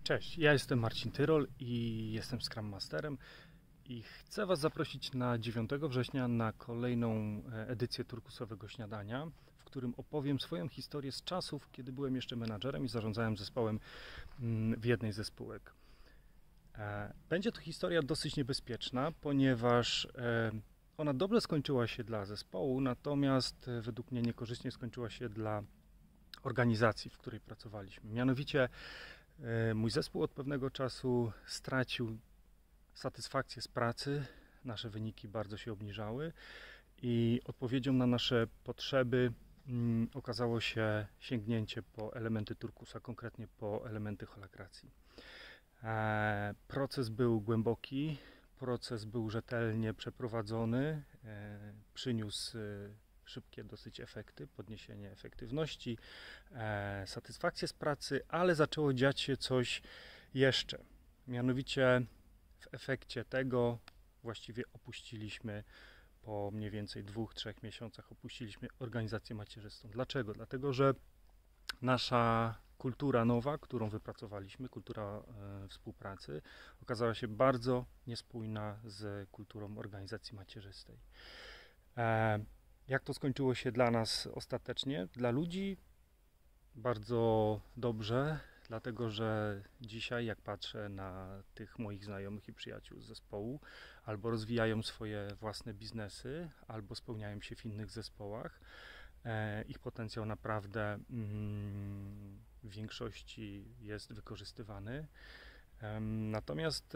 Cześć, ja jestem Marcin Tyrol i jestem Scrum Masterem i chcę Was zaprosić na 9 września na kolejną edycję turkusowego śniadania, w którym opowiem swoją historię z czasów, kiedy byłem jeszcze menadżerem i zarządzałem zespołem w jednej ze spółek. Będzie to historia dosyć niebezpieczna, ponieważ ona dobrze skończyła się dla zespołu, natomiast według mnie niekorzystnie skończyła się dla organizacji, w której pracowaliśmy. Mianowicie mój zespół od pewnego czasu stracił satysfakcję z pracy, nasze wyniki bardzo się obniżały i odpowiedzią na nasze potrzeby okazało się sięgnięcie po elementy turkusa, konkretnie po elementy holakracji. Proces był głęboki, proces był rzetelnie przeprowadzony, przyniósł szybkie dosyć efekty, podniesienie efektywności, satysfakcję z pracy, ale zaczęło dziać się coś jeszcze. Mianowicie w efekcie tego właściwie opuściliśmy po mniej więcej 2-3 miesiącach opuściliśmy organizację macierzystą. Dlaczego? Dlatego, że nasza kultura nowa, którą wypracowaliśmy, kultura współpracy, okazała się bardzo niespójna z kulturą organizacji macierzystej. Jak to skończyło się dla nas ostatecznie? Dla ludzi bardzo dobrze, dlatego że dzisiaj, jak patrzę na tych moich znajomych i przyjaciół z zespołu, albo rozwijają swoje własne biznesy, albo spełniają się w innych zespołach, ich potencjał naprawdę w większości jest wykorzystywany. Natomiast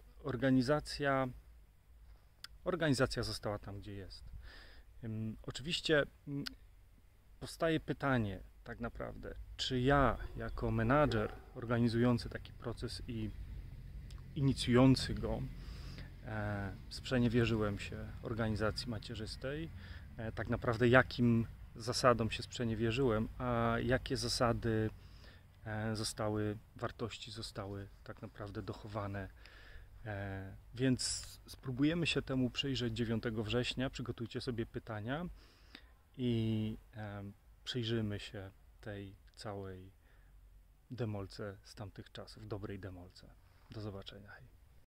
organizacja została tam, gdzie jest. Oczywiście powstaje pytanie tak naprawdę, czy ja jako menadżer organizujący taki proces i inicjujący go sprzeniewierzyłem się organizacji macierzystej, tak naprawdę jakim zasadom się sprzeniewierzyłem, a jakie zasady wartości zostały tak naprawdę dochowane. Więc spróbujemy się temu przyjrzeć 9 września, przygotujcie sobie pytania i przyjrzymy się tej całej demolce z tamtych czasów, dobrej demolce. Do zobaczenia. Hej.